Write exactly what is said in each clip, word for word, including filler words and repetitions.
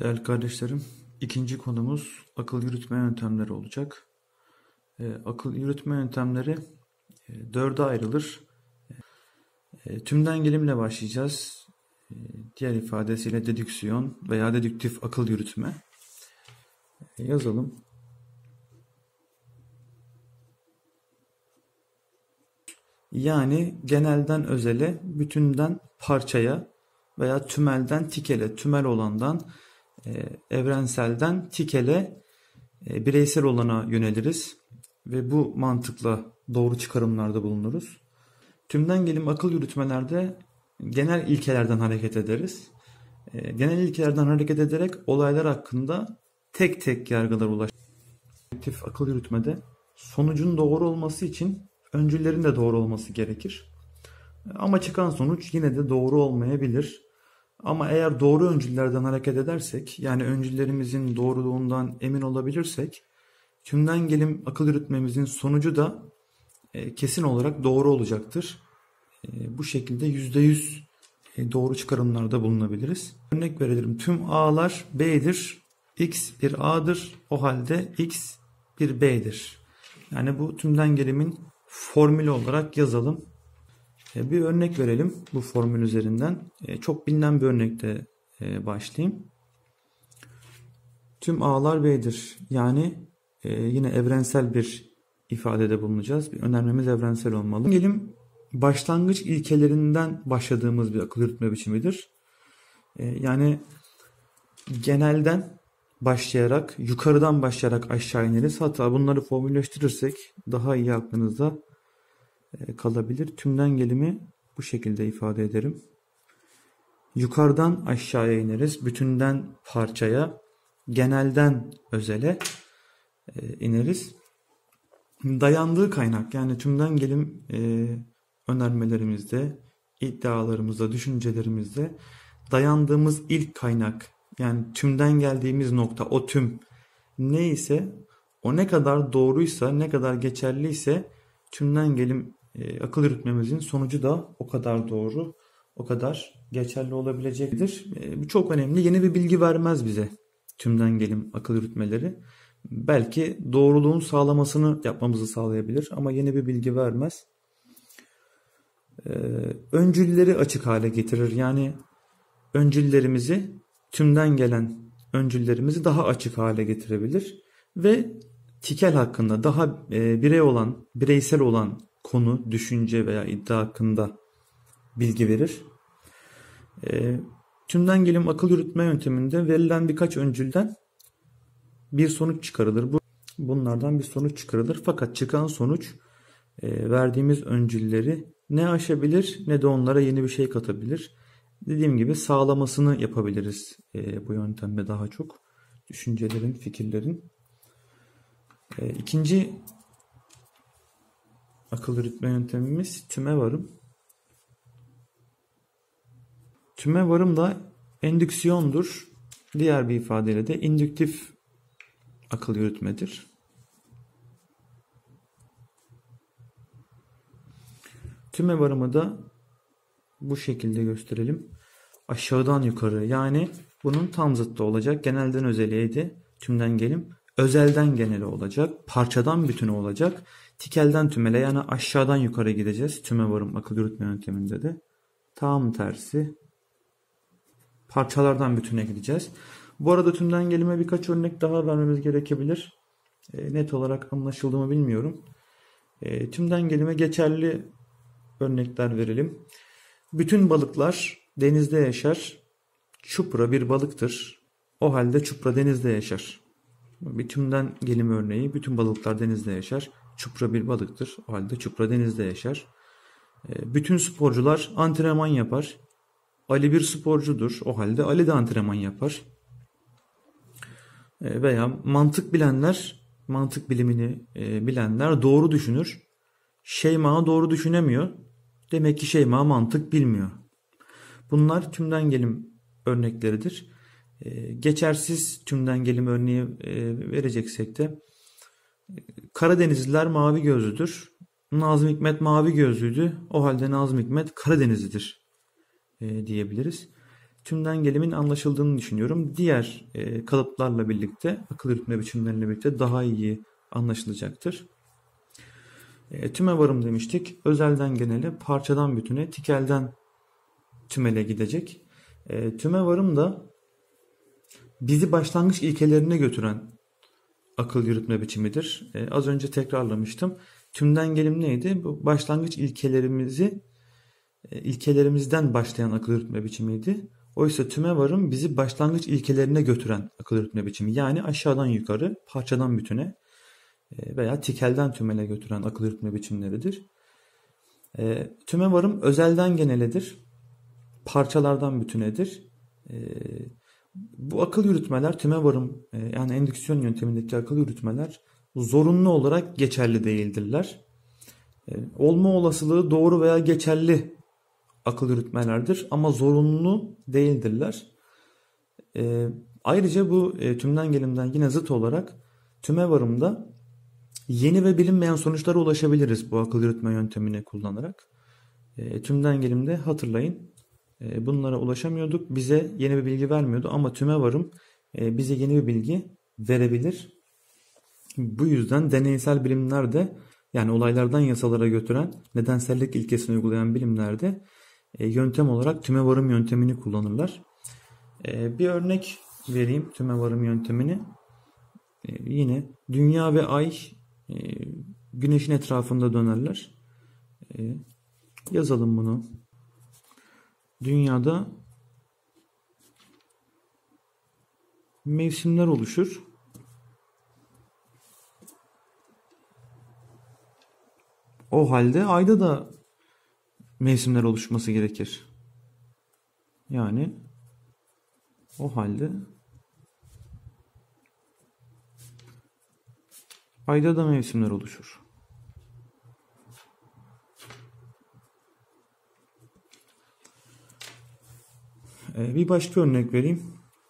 Değerli kardeşlerim, ikinci konumuz akıl yürütme yöntemleri olacak. E, akıl yürütme yöntemleri e, dörde ayrılır. E, tümden gelimle başlayacağız. E, diğer ifadesiyle dedüksiyon veya dedüktif akıl yürütme. E, yazalım. Yani genelden özele, bütünden parçaya veya tümelden tikele, tümel olandan e, evrenselden tikele, e, bireysel olana yöneliriz ve bu mantıkla doğru çıkarımlarda bulunuruz. Tümden gelim akıl yürütmelerde genel ilkelerden hareket ederiz. E, genel ilkelerden hareket ederek olaylar hakkında tek tek yargılara ulaşırız. Dedüktif akıl yürütmede sonucun doğru olması için öncüllerin de doğru olması gerekir. Ama çıkan sonuç yine de doğru olmayabilir. Ama eğer doğru öncüllerden hareket edersek, yani öncüllerimizin doğruluğundan emin olabilirsek, tümden gelim akıl yürütmemizin sonucu da e, kesin olarak doğru olacaktır. E, bu şekilde yüzde yüz e, doğru çıkarımlarda bulunabiliriz. Örnek verelim. Tüm A'lar B'dir. X bir A'dır. O halde X bir B'dir. Yani bu tümden gelimin formülü olarak yazalım. Bir örnek verelim bu formül üzerinden. Çok bilinen bir örnekte başlayayım. Tüm A'lar B'dir. Yani yine evrensel bir ifadede bulunacağız. Bir önermemiz evrensel olmalı. Gelin başlangıç ilkelerinden başladığımız bir akıl yürütme biçimidir. Yani genelden başlayarak, yukarıdan başlayarak aşağı ineriz. Hatta bunları formülleştirirsek daha iyi aklınızda kalabilir. Tümden gelimi bu şekilde ifade ederim. Yukarıdan aşağıya ineriz. Bütünden parçaya, genelden özele e, ineriz. Dayandığı kaynak, yani tümden gelim e, önermelerimizde, iddialarımızda, düşüncelerimizde dayandığımız ilk kaynak, yani tümden geldiğimiz nokta, o tüm neyse, o ne kadar doğruysa, ne kadar geçerliyse tümden gelim e, akıl yürütmemizin sonucu da o kadar doğru, o kadar geçerli olabilecektir. E, bu çok önemli. Yeni bir bilgi vermez bize tümden gelim akıl yürütmeleri. Belki doğruluğun sağlamasını yapmamızı sağlayabilir ama yeni bir bilgi vermez. E, öncülleri açık hale getirir. Yani öncüllerimizi, tümden gelen öncüllerimizi daha açık hale getirebilir ve tikel hakkında, daha e, birey olan, bireysel olan konu, düşünce veya iddia hakkında bilgi verir. E, tümden gelim akıl yürütme yönteminde verilen birkaç öncülden bir sonuç çıkarılır. Bu, bunlardan bir sonuç çıkarılır. Fakat çıkan sonuç e, verdiğimiz öncülleri ne aşabilir ne de onlara yeni bir şey katabilir. Dediğim gibi sağlamasını yapabiliriz e, bu yöntemde daha çok. Düşüncelerin, fikirlerin. E, ikinci akıl yürütme yöntemimiz tüme varım. Tüme varım da endüksiyondur. Diğer bir ifadeyle de indüktif akıl yürütmedir. Tüme varımı da bu şekilde gösterelim. Aşağıdan yukarı, yani bunun tam zıttı olacak. Genelden özeleydi. Tümden gelim. Özelden genele olacak. Parçadan bütüne olacak. Tikelden tümele, yani aşağıdan yukarı gideceğiz. Tüme varım akıl yürütme yönteminde de. Tam tersi. Parçalardan bütüne gideceğiz. Bu arada tümden gelime birkaç örnek daha vermemiz gerekebilir. E, net olarak anlaşıldı mı bilmiyorum. E, tümden gelime geçerli örnekler verelim. Bütün balıklar denizde yaşar. Çupra bir balıktır. O halde çupra denizde yaşar. Bir tümden gelim örneği. Bütün balıklar denizde yaşar. Çupra bir balıktır. O halde çupra denizde yaşar. Bütün sporcular antrenman yapar. Ali bir sporcudur. O halde Ali de antrenman yapar. Veya mantık bilenler, mantık bilimini bilenler doğru düşünür. Şeyma doğru düşünemiyor. Demek ki Şeyma mantık bilmiyor. Bunlar tümden gelim örnekleridir. Geçersiz tümden gelim örneği vereceksek de Karadenizliler mavi gözlüdür. Nazım Hikmet mavi gözlüydü. O halde Nazım Hikmet Karadenizlidir diyebiliriz. tümden gelimin anlaşıldığını düşünüyorum. Diğer e, kalıplarla birlikte, akıl yürütme biçimleriyle birlikte daha iyi anlaşılacaktır. E, tümevarım demiştik. Özelden genele, parçadan bütüne, tikelden tümele gidecek. E, tümevarım da bizi başlangıç ilkelerine götüren akıl yürütme biçimidir. E, az önce tekrarlamıştım. Tümden gelim neydi? Bu başlangıç ilkelerimizi e, ilkelerimizden başlayan akıl yürütme biçimiydi. Oysa tümevarım bizi başlangıç ilkelerine götüren akıl yürütme biçimi. Yani aşağıdan yukarı, parçadan bütüne e, veya tikelden tümele götüren akıl yürütme biçimleridir. E, tümevarım özelden geneledir. Parçalardan bütünedir. E, Bu akıl yürütmeler, tümevarım e, yani endüksiyon yöntemindeki akıl yürütmeler zorunlu olarak geçerli değildirler. E, olma olasılığı doğru veya geçerli akıl yürütmelerdir ama zorunlu değildirler. E, ayrıca bu e, tümden gelimden yine zıt olarak tümevarımda yeni ve bilinmeyen sonuçlara ulaşabiliriz bu akıl yürütme yöntemini kullanarak. E, tümden gelimde hatırlayın. Bunlara ulaşamıyorduk. Bize yeni bir bilgi vermiyordu ama tümevarım bize yeni bir bilgi verebilir. Bu yüzden deneysel bilimlerde, yani olaylardan yasalara götüren nedensellik ilkesini uygulayan bilimlerde yöntem olarak tümevarım yöntemini kullanırlar. Bir örnek vereyim tümevarım yöntemini. Yine Dünya ve Ay Güneş'in etrafında dönerler. Yazalım bunu. Dünyada mevsimler oluşur. O halde ayda da mevsimler oluşması gerekir. Yani o halde ayda da mevsimler oluşur. Bir başka örnek vereyim.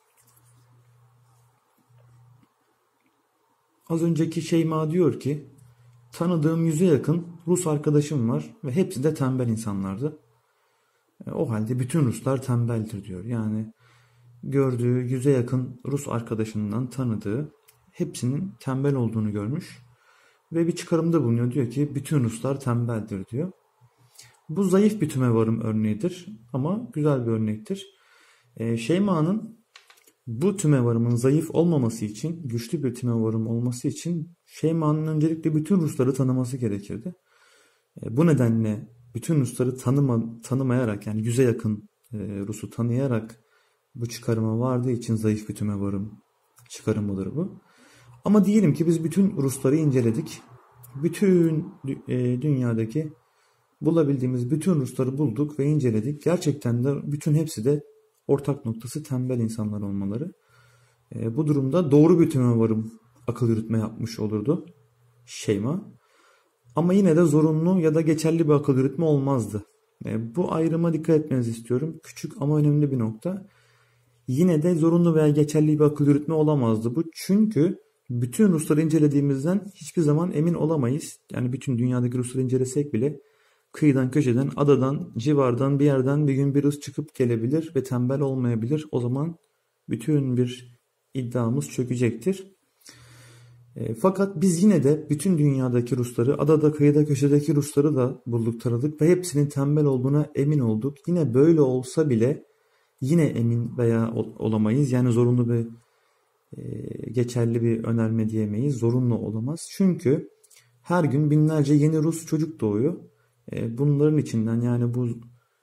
Az önceki Şeyma diyor ki, tanıdığım yüze yakın Rus arkadaşım var ve hepsi de tembel insanlardı. O halde bütün Ruslar tembeldir diyor. Yani gördüğü yüze yakın Rus arkadaşından tanıdığı hepsinin tembel olduğunu görmüş ve bir çıkarımda bulunuyor. Diyor ki bütün Ruslar tembeldir diyor. Bu zayıf bir tümevarım örneğidir ama güzel bir örnektir. Ee, Şeyma'nın bu tümevarımın zayıf olmaması için, güçlü bir tümevarım olması için Şeyma'nın öncelikle bütün Rusları tanıması gerekirdi. E, bu nedenle bütün Rusları tanıma, tanımayarak, yani yüze yakın e, Rus'u tanıyarak bu çıkarıma vardığı için zayıf bir tümevarım çıkarımıdır bu. Ama diyelim ki biz bütün Rusları inceledik. Bütün e, dünyadaki bulabildiğimiz bütün Rusları bulduk ve inceledik. Gerçekten de bütün hepsi de ortak noktası tembel insanlar olmaları. E, bu durumda doğru bir tümevarım akıl yürütme yapmış olurdu Şeyma. Ama yine de zorunlu ya da geçerli bir akıl yürütme olmazdı. E, bu ayrıma dikkat etmenizi istiyorum. Küçük ama önemli bir nokta. Yine de zorunlu veya geçerli bir akıl yürütme olamazdı bu. Çünkü bütün Rusları incelediğimizden hiçbir zaman emin olamayız. Yani bütün dünyadaki Rusları incelesek bile kıyıdan, köşeden, adadan, civardan bir yerden bir gün bir Rus çıkıp gelebilir ve tembel olmayabilir. O zaman bütün bir iddiamız çökecektir. E, fakat biz yine de bütün dünyadaki Rusları, adada, kıyıda, köşedeki Rusları da bulduk, taradık ve hepsinin tembel olduğuna emin olduk. Yine böyle olsa bile yine emin veya olamayız. Yani zorunlu bir, e, geçerli bir önerme diyemeyiz. Zorunlu olamaz. Çünkü her gün binlerce yeni Rus çocuk doğuyor. E, bunların içinden, yani bu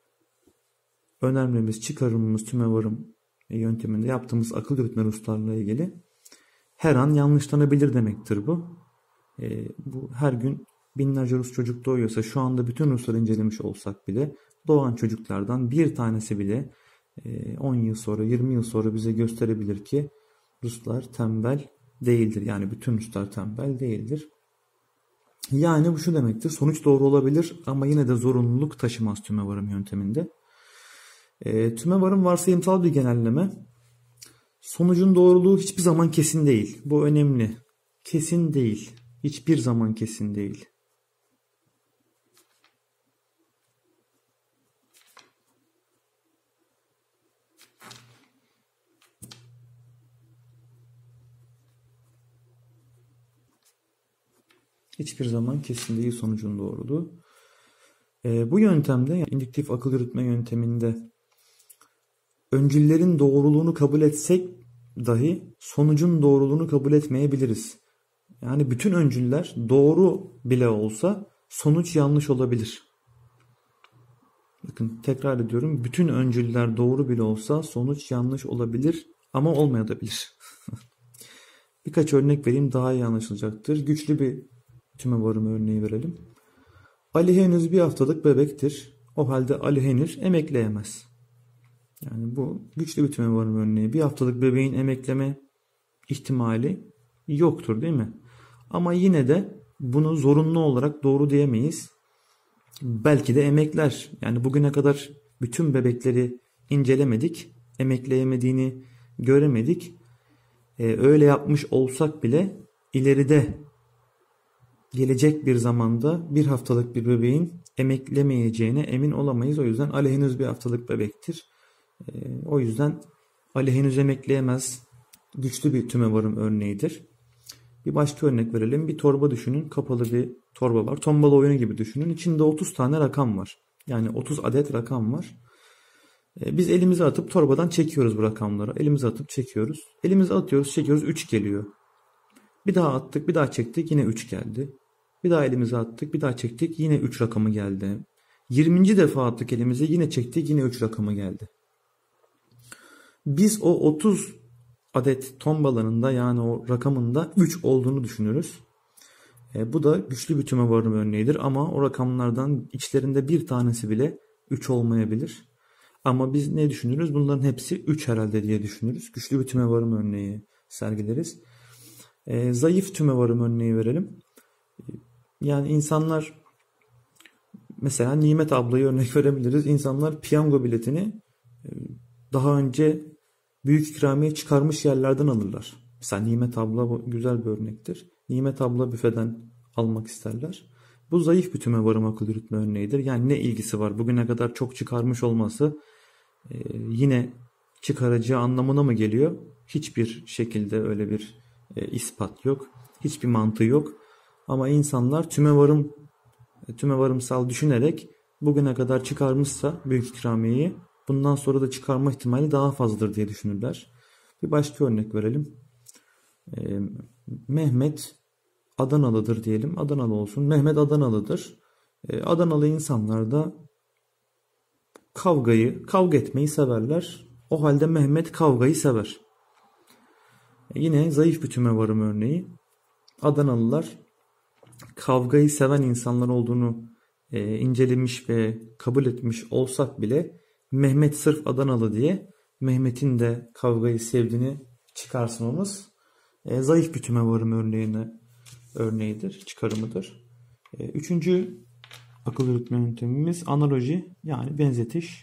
önermemiz, çıkarımımız, tümevarım yönteminde yaptığımız akıl yürütme Ruslarla ilgili her an yanlışlanabilir demektir bu. E, bu her gün binlerce Rus çocuk doğuyorsa, şu anda bütün Rusları incelemiş olsak bile doğan çocuklardan bir tanesi bile e, on yıl sonra, yirmi yıl sonra bize gösterebilir ki Ruslar tembel değildir. Yani bütün Ruslar tembel değildir. Yani bu şu demektir: sonuç doğru olabilir ama yine de zorunluluk taşımaz tümevarım yönteminde. E, tümevarım varsayımsal bir genelleme. Sonucun doğruluğu hiçbir zaman kesin değil. Bu önemli. Kesin değil. Hiçbir zaman kesin değil. hiçbir zaman kesin değil sonucun doğruluğu. E, bu yöntemde, yani indüktif akıl yürütme yönteminde öncüllerin doğruluğunu kabul etsek dahi sonucun doğruluğunu kabul etmeyebiliriz. Yani bütün öncüller doğru bile olsa sonuç yanlış olabilir. Bakın tekrar ediyorum. Bütün öncüller doğru bile olsa sonuç yanlış olabilir ama olmayabilir. Birkaç örnek vereyim, daha iyi anlaşılacaktır. Güçlü bir tümevarım örneği verelim. Ali henüz bir haftalık bebektir. O halde Ali henüz emekleyemez. Yani bu güçlü bir tümevarım örneği. Bir haftalık bebeğin emekleme ihtimali yoktur, değil mi? Ama yine de bunu zorunlu olarak doğru diyemeyiz. Belki de emekler. Yani bugüne kadar bütün bebekleri incelemedik. Emekleyemediğini göremedik. Ee, öyle yapmış olsak bile ileride gelecek bir zamanda bir haftalık bir bebeğin emeklemeyeceğine emin olamayız. O yüzden Ali henüz bir haftalık bebektir. Ee, o yüzden Ali henüz emekleyemez. Güçlü bir tümevarım örneğidir. Bir başka örnek verelim. Bir torba düşünün. Kapalı bir torba var. Tombala oyunu gibi düşünün. İçinde otuz tane rakam var. Yani otuz adet rakam var. Ee, biz elimizi atıp torbadan çekiyoruz bu rakamları. Elimizi atıp çekiyoruz. Elimizi atıyoruz, çekiyoruz. üç geliyor. Bir daha attık, bir daha çektik. Yine üç geldi. Bir daha elimizi attık, bir daha çektik. Yine üç rakamı geldi. yirminci defa attık elimizi. Yine çektik. Yine üç rakamı geldi. Biz o otuz adet tombalanın da, yani o rakamında üç olduğunu düşünürüz. E, bu da güçlü bir tümevarım örneğidir ama o rakamlardan içlerinde bir tanesi bile üç olmayabilir. Ama biz ne düşünürüz? Bunların hepsi üç herhalde diye düşünürüz. Güçlü bir tümevarım örneği sergileriz. E, zayıf tümevarım örneği verelim. Yani insanlar, mesela Nimet ablayı örnek verebiliriz. İnsanlar piyango biletini daha önce büyük ikramiye çıkarmış yerlerden alırlar. Mesela Nimet abla güzel bir örnektir. Nimet abla büfeden almak isterler. Bu zayıf bir tümevarım akıl yürütme örneğidir. Yani ne ilgisi var? Bugüne kadar çok çıkarmış olması e, yine çıkaracağı anlamına mı geliyor? Hiçbir şekilde öyle bir e, ispat yok. Hiçbir mantığı yok. Ama insanlar tümevarım, tümevarımsal düşünerek bugüne kadar çıkarmışsa büyük ikramiyeyi, bundan sonra da çıkarma ihtimali daha fazladır diye düşünürler. Bir başka örnek verelim. Ee, Mehmet Adanalıdır diyelim. Adanalı olsun. Mehmet Adanalıdır. Ee, Adanalı insanlar da kavgayı, kavga etmeyi severler. O halde Mehmet kavgayı sever. Ee, yine zayıf bir tümevarım örneği. Adanalılar kavgayı seven insanlar olduğunu e, incelemiş ve kabul etmiş olsak bile Mehmet sırf Adanalı diye Mehmet'in de kavgayı sevdiğini çıkarsmamız e, zayıf bir tümevarım örneğine örneğidir, çıkarımıdır. E, üçüncü akıl yürütme yöntemimiz analoji, yani benzetiş.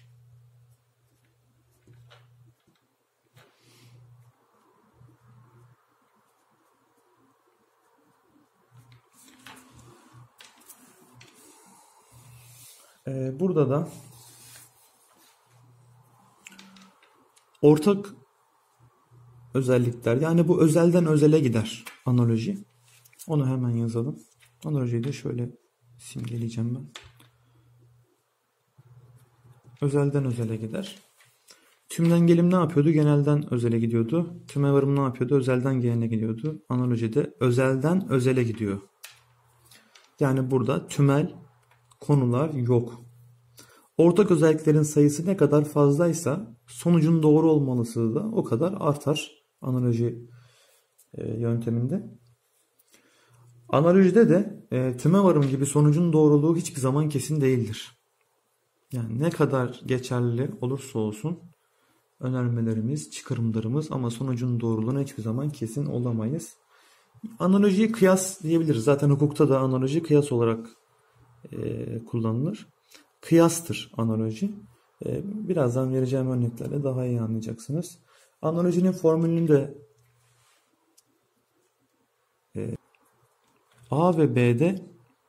E, burada da ortak özellikler, yani bu özelden özele gider analoji. Onu hemen yazalım. Analojiyi de şöyle simgeleyeceğim ben. Özelden özele gider. Tümden gelim ne yapıyordu? Genelden özele gidiyordu. Tümevarım ne yapıyordu? Özelden genele gidiyordu. Analojide özelden özele gidiyor. Yani burada tümel konular yok. Ortak özelliklerin sayısı ne kadar fazlaysa sonucun doğru olmalısı da o kadar artar analoji e, yönteminde. Analojide de e, tümevarım gibi sonucun doğruluğu hiçbir zaman kesin değildir. Yani ne kadar geçerli olursa olsun önermelerimiz, çıkarımlarımız, ama sonucun doğruluğuna hiçbir zaman kesin olamayız. Analojiyi kıyas diyebiliriz. Zaten hukukta da analoji kıyas olarak e, kullanılır. Kıyastır analoji. E, birazdan vereceğim örneklerle daha iyi anlayacaksınız. Analojinin formülünü de e, A ve B'de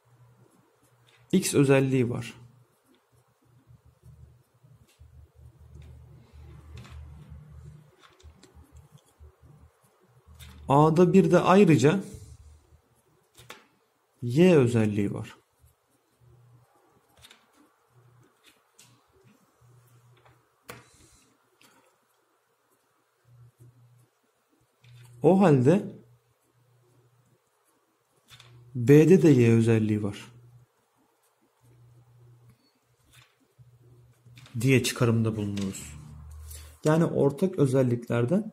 X özelliği var. A'da bir de ayrıca Y özelliği var. O halde B'de de Y özelliği var diye çıkarımda bulunuruz. Yani ortak özelliklerden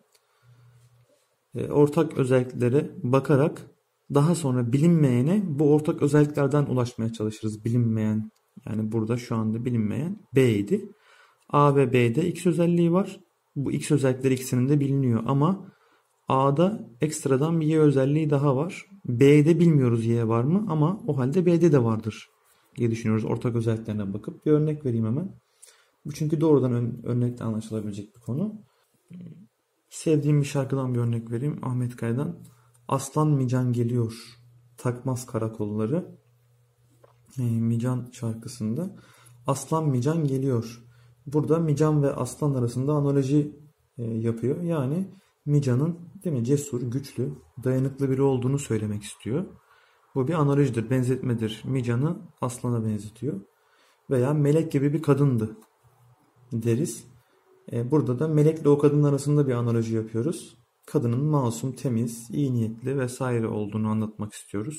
e, ortak özelliklere bakarak daha sonra bilinmeyene bu ortak özelliklerden ulaşmaya çalışırız. Bilinmeyen, yani burada şu anda bilinmeyen B idi. A ve B'de X özelliği var. Bu X özellikleri ikisinin de biliniyor ama A'da ekstradan bir Y özelliği daha var. B'de bilmiyoruz Y var mı ama o halde B'de de vardır diye düşünüyoruz ortak özelliklerine bakıp. Bir örnek vereyim hemen. Bu çünkü doğrudan ön, örnekle anlaşılabilecek bir konu. Sevdiğim bir şarkıdan bir örnek vereyim. Ahmet Kaya'dan. Aslan Mican geliyor, takmaz karakolları. E, Mican şarkısında Aslan Mican geliyor. Burada Mican ve Aslan arasında analoji e, yapıyor. Yani Mican'ın değil mi, cesur, güçlü, dayanıklı biri olduğunu söylemek istiyor. Bu bir analojidir, benzetmedir. Mican'ı Aslan'a benzetiyor. Veya melek gibi bir kadındı deriz. E, burada da melekle o kadın arasında bir analoji yapıyoruz. Kadının masum, temiz, iyi niyetli vesaire olduğunu anlatmak istiyoruz.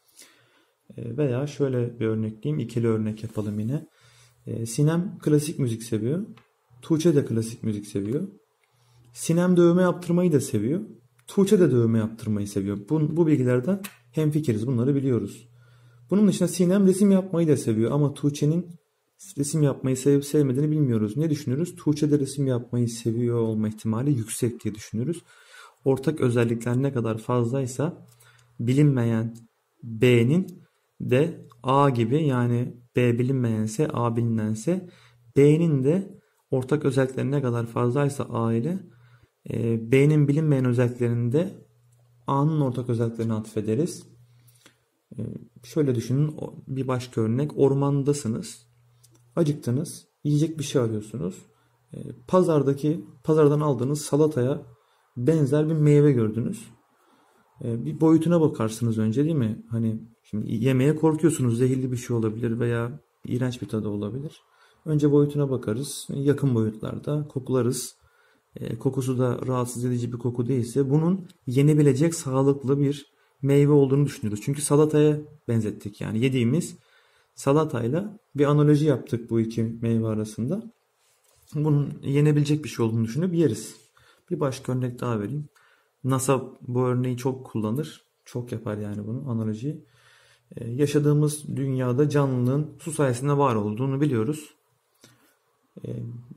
E, veya şöyle bir örnekleyeyim. İkili örnek yapalım yine. E, Sinem klasik müzik seviyor. Tuğçe de klasik müzik seviyor. Sinem dövme yaptırmayı da seviyor. Tuğçe de dövme yaptırmayı seviyor. Bu, bu bilgilerden hemfikiriz. Bunları biliyoruz. Bunun dışında Sinem resim yapmayı da seviyor. Ama Tuğçe'nin resim yapmayı sevip sevmediğini bilmiyoruz. Ne düşünürüz? Tuğçe de resim yapmayı seviyor olma ihtimali yüksek diye düşünürüz. Ortak özellikler ne kadar fazlaysa bilinmeyen B'nin de A gibi, yani B bilinmeyense A bilinense B'nin de ortak özellikleri ne kadar fazlaysa A ile e, B'nin bilinmeyen özelliklerinde A'nın ortak özelliklerini atfederiz. E, şöyle düşünün, bir başka örnek. Ormandasınız. Acıktınız. Yiyecek bir şey arıyorsunuz. E, pazardaki pazardan aldığınız salataya benzer bir meyve gördünüz. E, bir boyutuna bakarsınız önce, değil mi? Hani şimdi yemeye korkuyorsunuz. Zehirli bir şey olabilir veya iğrenç bir tadı olabilir. Önce boyutuna bakarız. Yakın boyutlarda kokularız. E, kokusu da rahatsız edici bir koku değilse bunun yenebilecek sağlıklı bir meyve olduğunu düşünürüz. Çünkü salataya benzettik. Yani yediğimiz salatayla bir analoji yaptık bu iki meyve arasında. Bunun yenebilecek bir şey olduğunu düşünüp yeriz. Bir başka örnek daha vereyim. NASA bu örneği çok kullanır. Çok yapar yani bunu, analojiyi. Ee, yaşadığımız dünyada canlılığın su sayesinde var olduğunu biliyoruz. Ee,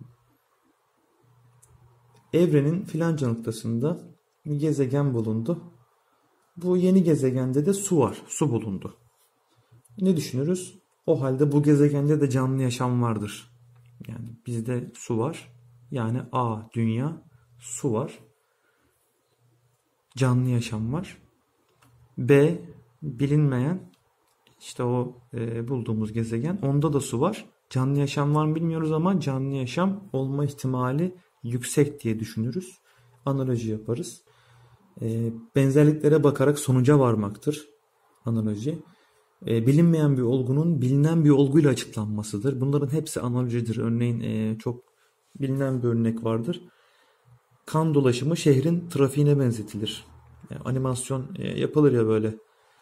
evrenin filanca noktasında bir gezegen bulundu. Bu yeni gezegende de su var. Su bulundu. Ne düşünürüz? O halde bu gezegende de canlı yaşam vardır. Yani bizde su var. Yani A dünya, su var. Canlı yaşam var. B bilinmeyen, işte o e, bulduğumuz gezegen, onda da su var. Canlı yaşam var mı bilmiyoruz ama canlı yaşam olma ihtimali yüksek diye düşünürüz. Analoji yaparız. E, benzerliklere bakarak sonuca varmaktır analoji. E, bilinmeyen bir olgunun bilinen bir olguyla açıklanmasıdır. Bunların hepsi analojidir. Örneğin e, çok bilinen bir örnek vardır. Kan dolaşımı şehrin trafiğine benzetilir. Yani animasyon e, yapılır ya böyle.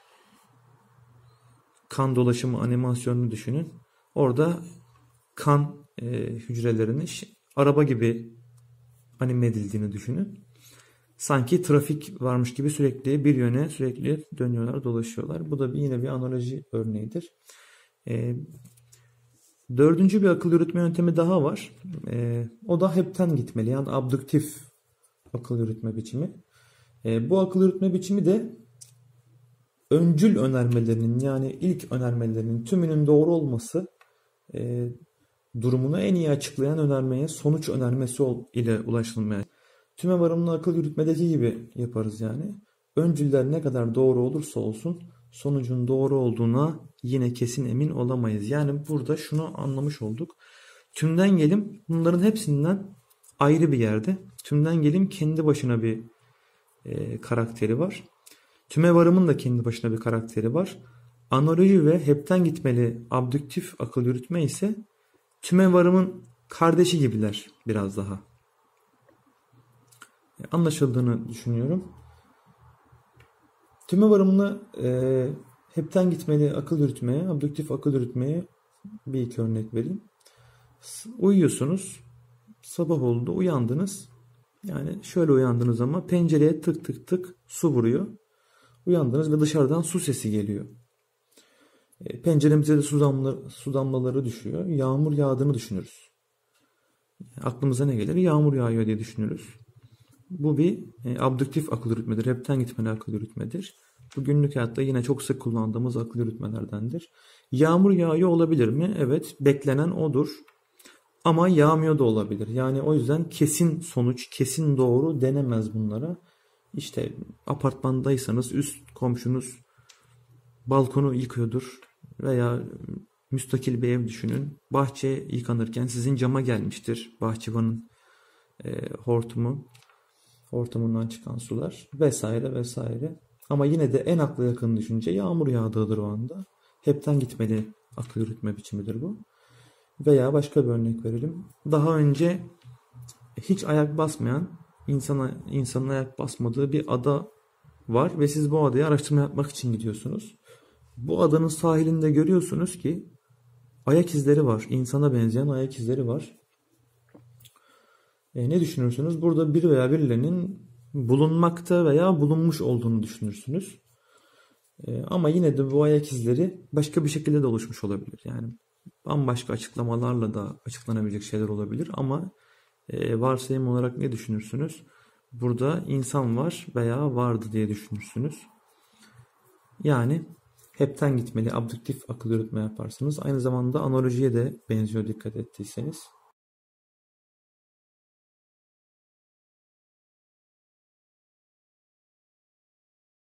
Kan dolaşımı animasyonunu düşünün. Orada kan e, hücrelerinin araba gibi anime edildiğini düşünün. Sanki trafik varmış gibi sürekli bir yöne sürekli dönüyorlar, dolaşıyorlar. Bu da bir, yine bir analoji örneğidir. E, dördüncü bir akıl yürütme yöntemi daha var. E, o da hepten gitmeli. Yani abdüktif akıl yürütme biçimi. E, bu akıl yürütme biçimi de öncül önermelerinin, yani ilk önermelerinin tümünün doğru olması e, durumunu en iyi açıklayan önermeye sonuç önermesi ile ulaşılmaya. Tümevarımlı akıl yürütmedeki gibi yaparız yani. Öncüller ne kadar doğru olursa olsun sonucun doğru olduğuna yine kesin emin olamayız. Yani burada şunu anlamış olduk. Tümden gelim bunların hepsinden ayrı bir yerde. Tümden gelim kendi başına bir e, karakteri var. Tümevarımın da kendi başına bir karakteri var. Analoji ve hepten gitmeli abdüktif akıl yürütme ise tümevarımın kardeşi gibiler biraz daha. Anlaşıldığını düşünüyorum. Tümevarımlı e, hepten gitmeli akıl yürütmeye, abdüktif akıl yürütmeye bir iki örnek vereyim. Uyuyorsunuz. Sabah oldu, uyandınız. Yani şöyle uyandınız ama pencereye tık tık tık su vuruyor. Uyandınız ve dışarıdan su sesi geliyor. E, penceremize de su, damla, su damlaları düşüyor. Yağmur yağdığını düşünürüz. Aklımıza ne gelir? Yağmur yağıyor diye düşünürüz. Bu bir e, abdüktif akıl yürütmedir. Hepten gitmeli akıl yürütmedir. Bu günlük hayatta yine çok sık kullandığımız akıl yürütmelerdendir. Yağmur yağıyor olabilir mi? Evet, beklenen odur. Ama yağmıyor da olabilir. Yani o yüzden kesin sonuç, kesin doğru denemez bunlara. İşte apartmandaysanız üst komşunuz balkonu yıkıyordur veya müstakil bir ev düşünün. Bahçe yıkanırken sizin cama gelmiştir bahçıvanın e, hortumu, hortumundan çıkan sular vesaire vesaire. Ama yine de en akla yakın düşünce yağmur yağdığıdır o anda. Hepten gitmeli akıl yürütme biçimidir bu. Veya başka bir örnek verelim. Daha önce hiç ayak basmayan, insana, insanın ayak basmadığı bir ada var ve siz bu adaya araştırma yapmak için gidiyorsunuz. Bu adanın sahilinde görüyorsunuz ki ayak izleri var. İnsana benzeyen ayak izleri var. E, ne düşünürsünüz? Burada bir veya birilerinin bulunmakta veya bulunmuş olduğunu düşünürsünüz. E, ama yine de bu ayak izleri başka bir şekilde de oluşmuş olabilir. Yani bambaşka açıklamalarla da açıklanabilecek şeyler olabilir. Ama e, varsayım olarak ne düşünürsünüz? Burada insan var veya vardı diye düşünürsünüz. Yani hepten gitmeli abdüktif akıl yürütme yaparsınız. Aynı zamanda analojiye de benziyor dikkat ettiyseniz.